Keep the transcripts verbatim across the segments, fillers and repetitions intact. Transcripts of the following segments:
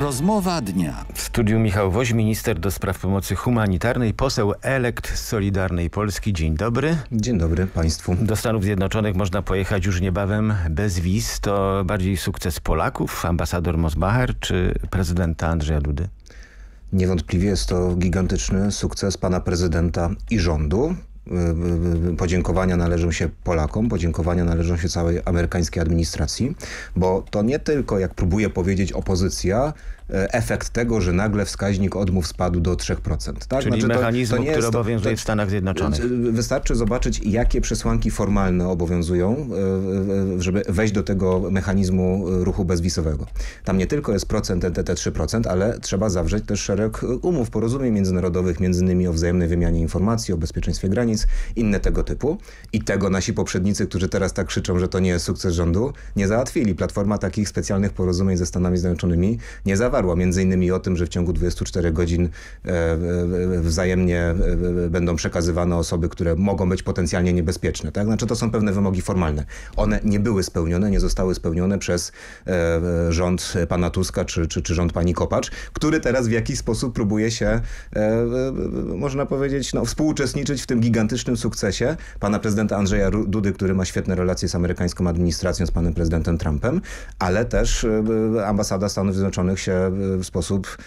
Rozmowa dnia. W studiu Michał Woś, minister do spraw pomocy humanitarnej, poseł elekt Solidarnej Polski. Dzień dobry. Dzień dobry państwu. Do Stanów Zjednoczonych można pojechać już niebawem bez wiz. To bardziej sukces Polaków, ambasador Mosbacher, czy prezydenta Andrzeja Dudy? Niewątpliwie jest to gigantyczny sukces pana prezydenta i rządu. Podziękowania należą się Polakom, podziękowania należą się całej amerykańskiej administracji, bo to nie tylko, jak próbuje powiedzieć opozycja, efekt tego, że nagle wskaźnik odmów spadł do trzech procent. Tak? Czyli znaczy, mechanizmu, to, to który to, obowiązuje to, w Stanach Zjednoczonych. Wystarczy zobaczyć, jakie przesłanki formalne obowiązują, żeby wejść do tego mechanizmu ruchu bezwizowego. Tam nie tylko jest procent N T T trzy procent, ale trzeba zawrzeć też szereg umów, porozumień międzynarodowych, między innymi o wzajemnej wymianie informacji, o bezpieczeństwie granic, inne tego typu. I tego nasi poprzednicy, którzy teraz tak krzyczą, że to nie jest sukces rządu, nie załatwili. Platforma takich specjalnych porozumień ze Stanami Zjednoczonymi nie zawarła. Między innymi o tym, że w ciągu dwudziestu czterech godzin wzajemnie będą przekazywane osoby, które mogą być potencjalnie niebezpieczne. Tak? Znaczy to są pewne wymogi formalne. One nie były spełnione, nie zostały spełnione przez rząd pana Tuska czy, czy, czy rząd pani Kopacz, który teraz w jakiś sposób próbuje się, można powiedzieć, no, współuczestniczyć w tym gigantycznym sukcesie pana prezydenta Andrzeja Dudy, który ma świetne relacje z amerykańską administracją, z panem prezydentem Trumpem, ale też ambasada Stanów Zjednoczonych się w sposób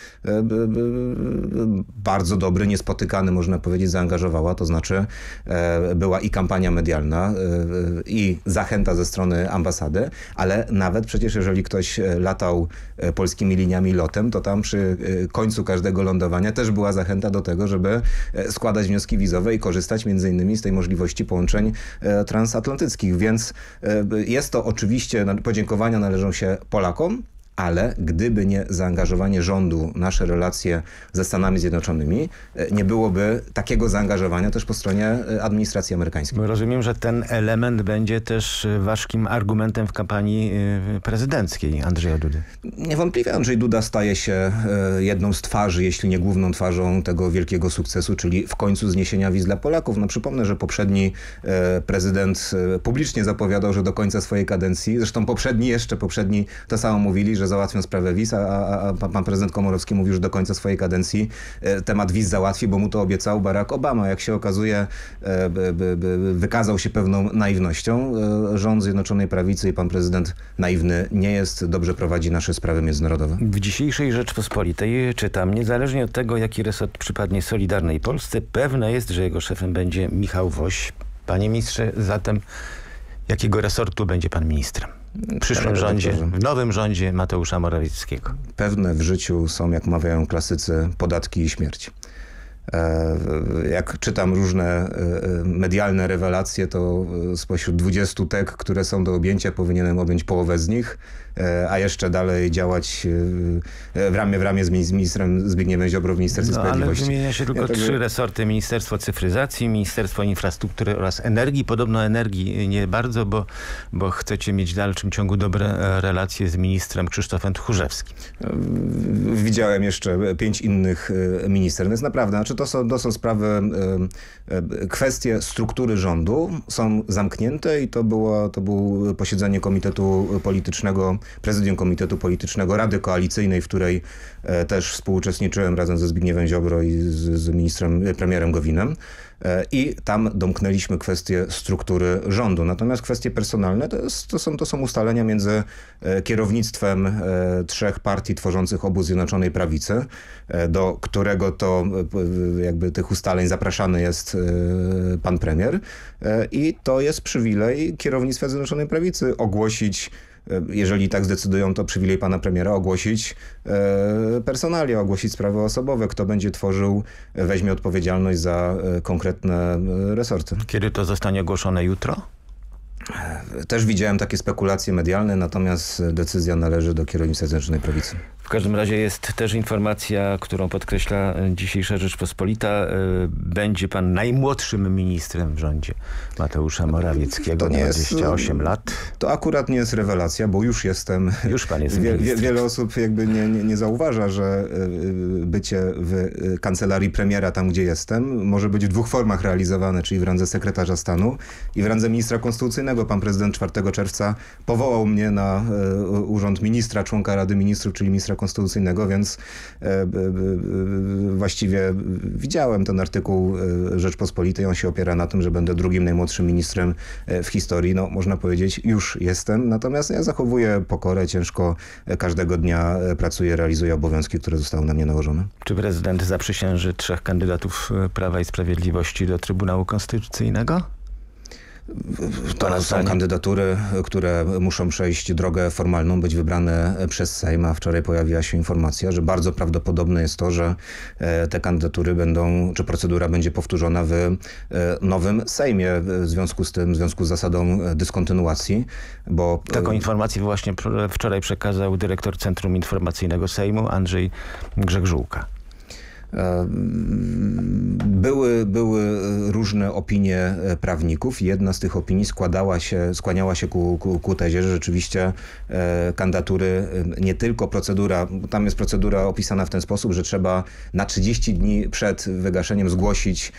bardzo dobry, niespotykany, można powiedzieć, zaangażowała. To znaczy była i kampania medialna, i zachęta ze strony ambasady, ale nawet przecież jeżeli ktoś latał polskimi liniami lotem, to tam przy końcu każdego lądowania też była zachęta do tego, żeby składać wnioski wizowe i korzystać między innymi z tej możliwości połączeń transatlantyckich. Więc jest to oczywiście, podziękowania należą się Polakom, ale gdyby nie zaangażowanie rządu, nasze relacje ze Stanami Zjednoczonymi, nie byłoby takiego zaangażowania też po stronie administracji amerykańskiej. Rozumiem, że ten element będzie też ważkim argumentem w kampanii prezydenckiej Andrzeja Dudy. Niewątpliwie Andrzej Duda staje się jedną z twarzy, jeśli nie główną twarzą tego wielkiego sukcesu, czyli w końcu zniesienia wiz dla Polaków. No przypomnę, że poprzedni prezydent publicznie zapowiadał, że do końca swojej kadencji, zresztą poprzedni jeszcze, poprzedni to samo mówili, że załatwią sprawę wiz, a, a, a pan prezydent Komorowski mówił, że do końca swojej kadencji e, temat wiz załatwi, bo mu to obiecał Barack Obama. Jak się okazuje, e, b, b, b, wykazał się pewną naiwnością. E, rząd Zjednoczonej Prawicy i pan prezydent naiwny nie jest, dobrze prowadzi nasze sprawy międzynarodowe. W dzisiejszej Rzeczpospolitej czytam, niezależnie od tego, jaki resort przypadnie Solidarnej Polsce, pewne jest, że jego szefem będzie Michał Woś. Panie ministrze, zatem jakiego resortu będzie pan ministrem? W przyszłym rządzie, w nowym rządzie Mateusza Morawieckiego. Pewne w życiu są, jak mawiają klasycy, podatki i śmierć. Jak czytam różne medialne rewelacje, to spośród dwudziestu tek, które są do objęcia, powinienem objąć połowę z nich, a jeszcze dalej działać w ramię w ramię z ministrem Zbigniewem Ziobro w Ministerstwie no, Sprawiedliwości. Ale wymienia się tylko ja, trzy resorty. Ministerstwo Cyfryzacji, Ministerstwo Infrastruktury oraz Energii. Podobno energii nie bardzo, bo, bo chcecie mieć w dalszym ciągu dobre relacje z ministrem Krzysztofem Tchórzewskim. Widziałem jeszcze pięć innych ministerstw. Więc naprawdę, znaczy to są, to są sprawy, kwestie struktury rządu są zamknięte i to było, to było posiedzenie Komitetu Politycznego, Prezydium Komitetu Politycznego Rady Koalicyjnej, w której też współuczestniczyłem razem ze Zbigniewem Ziobro i z, z ministrem, premierem Gowinem. I tam domknęliśmy kwestię struktury rządu. Natomiast kwestie personalne to, jest, to, są, to są ustalenia między kierownictwem trzech partii tworzących obóz Zjednoczonej Prawicy, do którego to jakby tych ustaleń zapraszany jest pan premier. I to jest przywilej kierownictwa Zjednoczonej Prawicy ogłosić, jeżeli tak zdecydują, to przywilej pana premiera ogłosić e, personalia, ogłosić sprawy osobowe. Kto będzie tworzył, weźmie odpowiedzialność za e, konkretne e, resorty. Kiedy to zostanie ogłoszone? Jutro? Też widziałem takie spekulacje medialne, natomiast decyzja należy do kierownictwa Zjednoczonej Prawicy. W każdym razie jest też informacja, którą podkreśla dzisiejsza Rzeczpospolita. Będzie pan najmłodszym ministrem w rządzie Mateusza Morawieckiego. To nie dwadzieścia osiem lat. To akurat nie jest rewelacja, bo już jestem... Już pan jest wie, wie, Wiele osób jakby nie, nie, nie zauważa, że bycie w kancelarii premiera, tam gdzie jestem, może być w dwóch formach realizowane, czyli w randze sekretarza stanu i w randze ministra konstytucyjnego. Pan prezydent czwartego czerwca powołał mnie na urząd ministra, członka Rady Ministrów, czyli ministra Konstytucyjnego, więc właściwie widziałem ten artykuł Rzeczpospolitej. On się opiera na tym, że będę drugim najmłodszym ministrem w historii. No, można powiedzieć, już jestem. Natomiast ja zachowuję pokorę, ciężko każdego dnia pracuję, realizuję obowiązki, które zostały na mnie nałożone. Czy prezydent zaprzysięży trzech kandydatów Prawa i Sprawiedliwości do Trybunału Konstytucyjnego? To są kandydatury, które muszą przejść drogę formalną, być wybrane przez Sejm, a wczoraj pojawiła się informacja, że bardzo prawdopodobne jest to, że te kandydatury będą, czy procedura będzie powtórzona w nowym Sejmie w związku z tym, w związku z zasadą dyskontynuacji, bo... Taką informację właśnie wczoraj przekazał dyrektor Centrum Informacyjnego Sejmu Andrzej Grzegżółka. Były, były różne opinie prawników. Jedna z tych opinii składała się, skłaniała się ku, ku, ku tezie, że rzeczywiście e, kandydatury, nie tylko procedura, tam jest procedura opisana w ten sposób, że trzeba na trzydzieści dni przed wygaszeniem zgłosić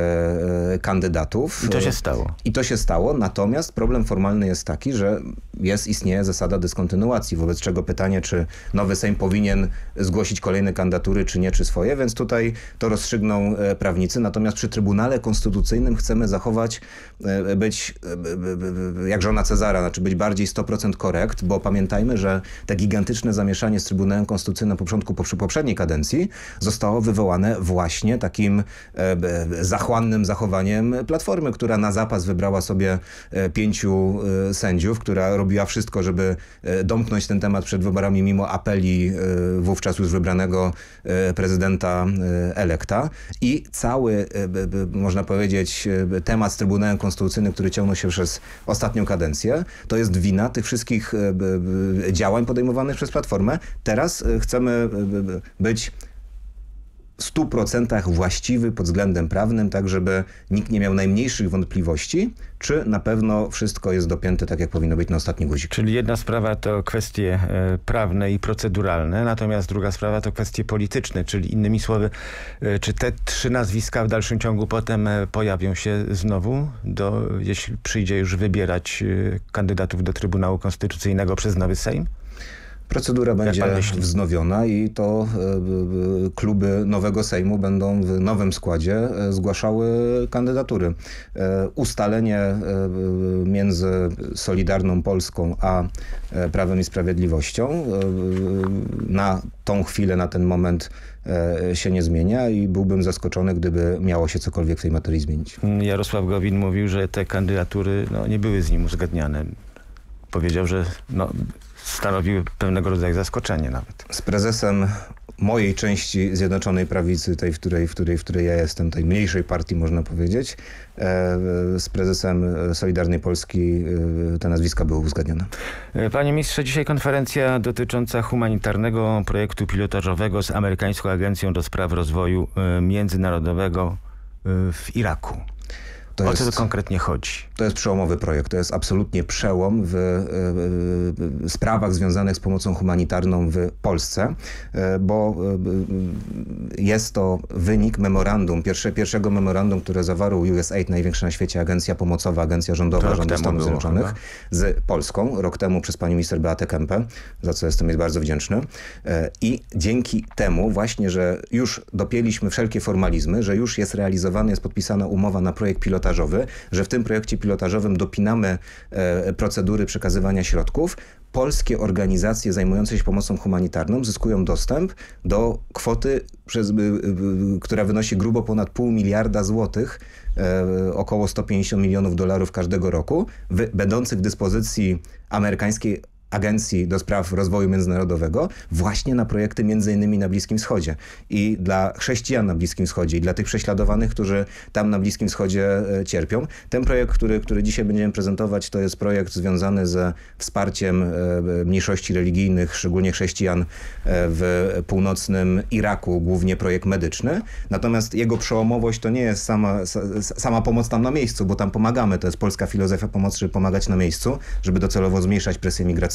e, kandydatów. I to się stało. I to się stało, natomiast problem formalny jest taki, że jest, istnieje zasada dyskontynuacji, wobec czego pytanie, czy nowy Sejm powinien zgłosić kolejne kandydatury, czy nie, czy swoje, więc tutaj to rozstrzygną prawnicy. Natomiast przy Trybunale Konstytucyjnym chcemy zachować, być jak żona Cezara, znaczy być bardziej sto procent korekt, bo pamiętajmy, że te gigantyczne zamieszanie z Trybunałem Konstytucyjnym na początku poprzedniej kadencji zostało wywołane właśnie takim zachłannym zachowaniem Platformy, która na zapas wybrała sobie pięciu sędziów, która robiła wszystko, żeby domknąć ten temat przed wyborami mimo apeli wówczas już wybranego prezydenta elekta i cały, można powiedzieć, temat z Trybunałem Konstytucyjnym, który ciągnął się przez ostatnią kadencję, to jest wina tych wszystkich działań podejmowanych przez Platformę. Teraz chcemy być w stu procentach właściwy pod względem prawnym, tak żeby nikt nie miał najmniejszych wątpliwości, czy na pewno wszystko jest dopięte tak, jak powinno być na ostatni guzik. Czyli jedna sprawa to kwestie e, prawne i proceduralne, natomiast druga sprawa to kwestie polityczne, czyli innymi słowy, e, czy te trzy nazwiska w dalszym ciągu potem e, pojawią się znowu, do, jeśli przyjdzie już wybierać e, kandydatów do Trybunału Konstytucyjnego przez nowy Sejm? Procedura będzie wznowiona i to y, kluby nowego Sejmu będą w nowym składzie y, zgłaszały kandydatury. Y, ustalenie y, między Solidarną Polską a y, Prawem i Sprawiedliwością y, na tą chwilę, na ten moment y, się nie zmienia i byłbym zaskoczony, gdyby miało się cokolwiek w tej materii zmienić. Jarosław Gowin mówił, że te kandydatury no, nie były z nim uzgadniane. Powiedział, że no, stanowiły pewnego rodzaju zaskoczenie nawet. Z prezesem mojej części Zjednoczonej Prawicy, tej, w której, w której, w której ja jestem, tej mniejszej partii, można powiedzieć, z prezesem Solidarnej Polski te nazwiska były uzgadnione. Panie ministrze, dzisiaj konferencja dotycząca humanitarnego projektu pilotażowego z amerykańską Agencją do Spraw Rozwoju Międzynarodowego w Iraku. To o jest, co to konkretnie chodzi? To jest przełomowy projekt. To jest absolutnie przełom w y, y, sprawach związanych z pomocą humanitarną w Polsce, y, bo y, jest to wynik memorandum, pierwsze, pierwszego memorandum, które zawarł U S A I D, największa na świecie agencja pomocowa, agencja rządowa rządu Stanów Zjednoczonych, chyba z Polską, rok temu przez panią minister Beatę Kempę, za co jestem jej bardzo wdzięczny. Y, I dzięki temu właśnie, że już dopięliśmy wszelkie formalizmy, że już jest realizowany, jest podpisana umowa na projekt pilotażowy, że w tym projekcie pilotażowym dopinamy e, procedury przekazywania środków, polskie organizacje zajmujące się pomocą humanitarną zyskują dostęp do kwoty, przez, y, y, która wynosi grubo ponad pół miliarda złotych, e, około sto pięćdziesiąt milionów dolarów każdego roku, w, będących w dyspozycji amerykańskiej Agencji do Spraw Rozwoju Międzynarodowego właśnie na projekty między innymi na Bliskim Wschodzie. I dla chrześcijan na Bliskim Wschodzie i dla tych prześladowanych, którzy tam na Bliskim Wschodzie e, cierpią. Ten projekt, który, który dzisiaj będziemy prezentować, to jest projekt związany ze wsparciem e, mniejszości religijnych, szczególnie chrześcijan e, w północnym Iraku, głównie projekt medyczny. Natomiast jego przełomowość to nie jest sama, sama pomoc tam na miejscu, bo tam pomagamy. To jest polska filozofia pomocy, żeby pomagać na miejscu, żeby docelowo zmniejszać presję migracyjną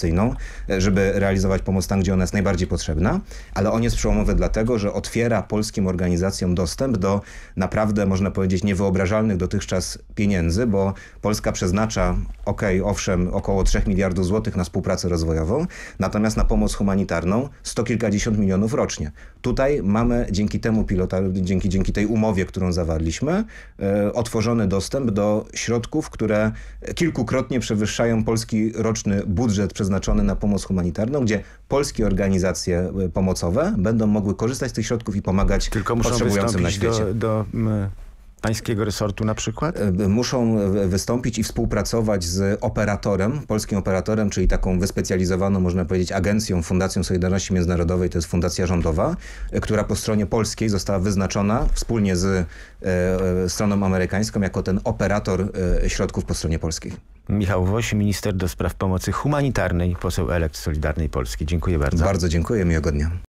operacyjną, żeby realizować pomoc tam, gdzie ona jest najbardziej potrzebna, ale on jest przełomowy dlatego, że otwiera polskim organizacjom dostęp do naprawdę, można powiedzieć, niewyobrażalnych dotychczas pieniędzy, bo Polska przeznacza, okej, okay, owszem, około trzech miliardów złotych na współpracę rozwojową, natomiast na pomoc humanitarną sto kilkadziesiąt milionów rocznie. Tutaj mamy dzięki temu pilota, dzięki, dzięki tej umowie, którą zawarliśmy, e, otworzony dostęp do środków, które kilkukrotnie przewyższają polski roczny budżet przeznaczony na pomoc humanitarną, gdzie polskie organizacje pomocowe będą mogły korzystać z tych środków i pomagać Tylko muszą potrzebującym na świecie. Do, do m, pańskiego resortu na przykład? Muszą wystąpić i współpracować z operatorem, polskim operatorem, czyli taką wyspecjalizowaną, można powiedzieć, agencją Fundacją Solidarności Międzynarodowej, to jest fundacja rządowa, która po stronie polskiej została wyznaczona wspólnie z e, stroną amerykańską jako ten operator e, środków po stronie polskiej. Michał Woś, minister do spraw pomocy humanitarnej, poseł elekt Solidarnej Polski. Dziękuję bardzo. Bardzo dziękuję, miłego dnia.